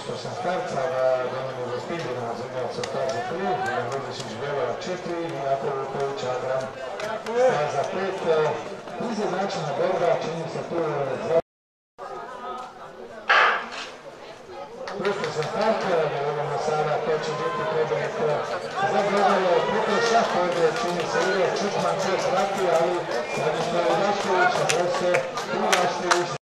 Pristosan start, sada Domen Uzastindina zimljav sa staza 3, Ivan Rudišić Bela 4, Jako Vuković Adran staza 5. Izjednačena borba, čini se tu za Pristosan start, vidimo sada ko će biti pobjednik za Gledalo. Preko šah ovdje čini se Ilija Čukman koji prati, ali Radislav Rašković, Brose i Rašković